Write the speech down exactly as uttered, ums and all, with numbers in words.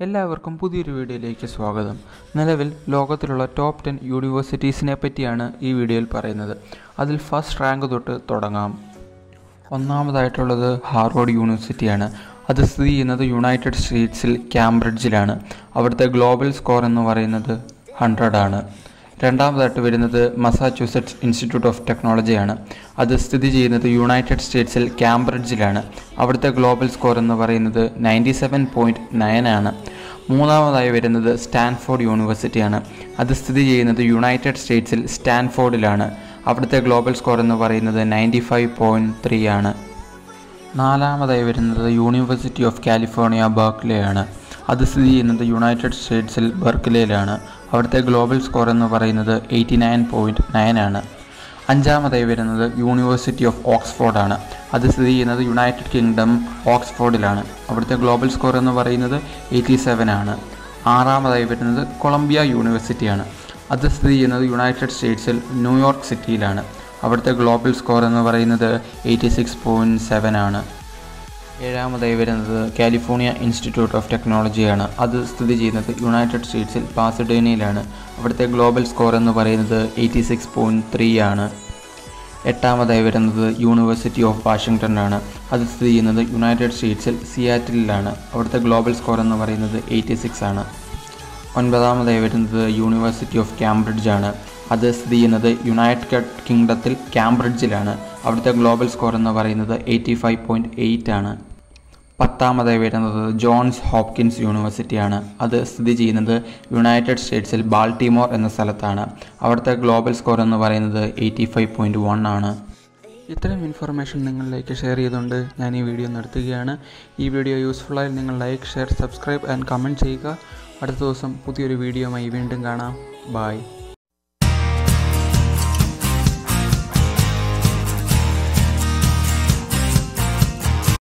എല്ലാവർക്കും പുതിയൊരു വീഡിയോയിലേക്ക് സ്വാഗതം. നിലവിൽ ലോകത്തിലുള്ള ടോപ്പ് ടെൻ യൂണിവേഴ്സിറ്റീസിനെ പറ്റിയാണ് ഈ വീഡിയോയിൽ പറയുന്നത്. അതിൽ ഫസ്റ്റ് റാങ്ക് തൊട്ട് തുടങ്ങാം. ഒന്നാമതായിട്ടുള്ളത് ഹാർവാർഡ് യൂണിവേഴ്സിറ്റിയാണ്. അത് സ്ഥിതി ചെയ്യുന്നത് യുണൈറ്റഡ് സ്റ്റേറ്റ്സിൽ കാംബ്രിഡ്ജിലാണ്. അവിടുത്തെ ഗ്ലോബൽ സ്കോർ എന്ന് പറയുന്നത് ഹൺഡ്രഡ് ആണ്. രണ്ടാമതായിട്ട് വരുന്നത് മസാച്യൂസെറ്റ്സ് ഇൻസ്റ്റിറ്റ്യൂട്ട് ഓഫ് ടെക്നോളജിയാണ്. അത് സ്ഥിതി ചെയ്യുന്നത് യുണൈറ്റഡ് സ്റ്റേറ്റ്സിൽ കാംബ്രിഡ്ജിലാണ്. അവിടുത്തെ ഗ്ലോബൽ സ്കോർ എന്ന് പറയുന്നത് നയൻറ്റി സെവൻ പോയിൻറ്റ് നയൻ ആണ്. മൂന്നാമതായി വരുന്നത് സ്റ്റാൻഫോർഡ് യൂണിവേഴ്സിറ്റിയാണ്. അത് സ്ഥിതി ചെയ്യുന്നത് യുണൈറ്റഡ് സ്റ്റേറ്റ്സിൽ സ്റ്റാൻഫോർഡിലാണ്. അവിടുത്തെ ഗ്ലോബൽ സ്കോർ എന്ന് പറയുന്നത് നയൻറ്റി ഫൈവ് പോയിൻറ്റ് ത്രീ ആണ്. നാലാമതായി വരുന്നത് യൂണിവേഴ്സിറ്റി ഓഫ് കാലിഫോർണിയ ബെർക്ക്ലി ആണ്. അത് സ്ഥിതി ചെയ്യുന്നത് യുണൈറ്റഡ് സ്റ്റേറ്റ്സിൽ ബെർക്ക്ലിയിലാണ്. അവിടുത്തെ ഗ്ലോബൽ സ്കോർ എന്ന് പറയുന്നത് എയ്റ്റി നയൻ പോയിൻറ്റ് നയൻ ആണ്. അഞ്ചാമതായി വരുന്നത് യൂണിവേഴ്സിറ്റി ഓഫ് ഓക്സ്ഫോർഡ് ആണ്. അത് സ്ഥിതി ചെയ്യുന്നത് യുണൈറ്റഡ് കിങ്ഡം ഓക്സ്ഫോർഡിലാണ്. അവിടുത്തെ ഗ്ലോബൽ സ്കോർ എന്ന് പറയുന്നത് എയ്റ്റി സെവൻ ആണ്. ആറാമതായി വരുന്നത് കൊളംബിയ യൂണിവേഴ്സിറ്റിയാണ്. അത് സ്ഥിതി ചെയ്യുന്നത് യുണൈറ്റഡ് സ്റ്റേറ്റ്സിൽ ന്യൂയോർക്ക് സിറ്റിയിലാണ്. അവിടുത്തെ ഗ്ലോബൽ സ്കോർ എന്ന് പറയുന്നത് എയ്റ്റി സിക്സ് പോയിൻറ്റ് സെവൻ ആണ്. ഏഴാമതായി വരുന്നത് കാലിഫോർണിയ ഇൻസ്റ്റിറ്റ്യൂട്ട് ഓഫ് ടെക്നോളജിയാണ്. അത് സ്ഥിതി ചെയ്യുന്നത് യുണൈറ്റഡ് സ്റ്റേറ്റ്സിൽ പാസഡേനയിലാണ്. അവിടുത്തെ ഗ്ലോബൽ സ്കോർ എന്ന് പറയുന്നത് എയ്റ്റി സിക്സ് പോയിൻറ്റ് ത്രീ ആണ്. എട്ടാമതായി വരുന്നത് യൂണിവേഴ്സിറ്റി ഓഫ് വാഷിങ്ടൺ ആണ്. അത് സ്ഥിതി ചെയ്യുന്നത് യുണൈറ്റഡ് സ്റ്റേറ്റ്സിൽ സിയാറ്റിലാണ്. അവിടുത്തെ ഗ്ലോബൽ സ്കോർ എന്ന് പറയുന്നത് എയ്റ്റി സിക്സ് ആണ്. ഒൻപതാമതായി വരുന്നത് യൂണിവേഴ്സിറ്റി ഓഫ് കാംബ്രിഡ്ജ് ആണ്. അത് സ്ഥിതി ചെയ്യുന്നത് യുണൈറ്റഡ് കിങ്ഡത്തിൽ കാംബ്രിഡ്ജിലാണ്. അവിടുത്തെ ഗ്ലോബൽ സ്കോർ എന്ന് പറയുന്നത് എയ്റ്റി ഫൈവ് പോയിൻറ്റ് എയ്റ്റ് ആണ്. പത്താമതായി വരുന്നത് ജോൺസ് ഹോപ്കിൻസ് യൂണിവേഴ്സിറ്റിയാണ്. അത് സ്ഥിതി ചെയ്യുന്നത് യുണൈറ്റഡ് സ്റ്റേറ്റ്സിൽ ബാൾട്ടിമോർ എന്ന സ്ഥലത്താണ്. അവിടുത്തെ ഗ്ലോബൽ സ്കോർ എന്ന് പറയുന്നത് എയ്റ്റി ഫൈവ് പോയിൻറ്റ് വൺ ആണ്. ഇത്തരം ഇൻഫർമേഷൻ നിങ്ങളിലേക്ക് ഷെയർ ചെയ്തുകൊണ്ട് ഞാൻ ഈ വീഡിയോ നടത്തുകയാണ്. ഈ വീഡിയോ യൂസ്ഫുള്ളായി നിങ്ങൾ like, share, subscribe and comment ചെയ്യുക. അടുത്ത ദിവസം പുതിയൊരു വീഡിയോയുമായി വീണ്ടും കാണാം. ബായ്.